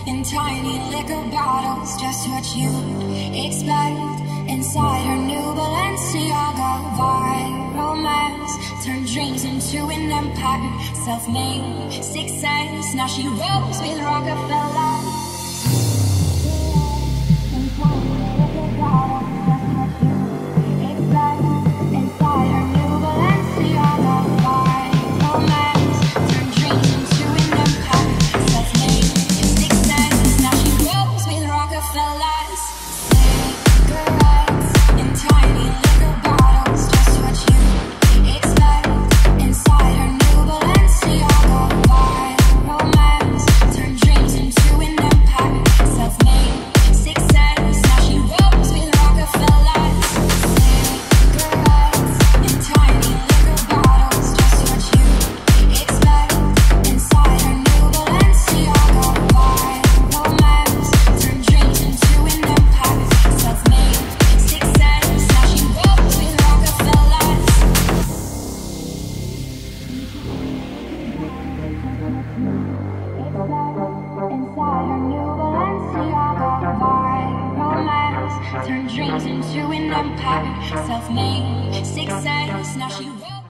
in tiny liquor bottles, just what you'd expect. Inside her new Balenciaga viral mess turned dreams into an empire, self-made success. Now she rolls with Rockefeller. In tiny liquor bottles, just what you'd expect. Inside her new Balenciaga viral mess turned dreams into an empire, self-made success. Now she rolls with Rockefellers. Cigarettes in tiny liquor bottles, just what you expect. Inside her new Balenciaga viral mess turned dreams into an empire, self-made success. Now she rolls with Rockefellers. Cigarettes in tiny liquor bottles, just what you expect. Inside her new Balenciaga viral mess turned dreams into an empire, self-made success. Now she rolls with Rockefellers. Inside her new Balenciaga viral mess turned dreams into an empire, self-made success. Now she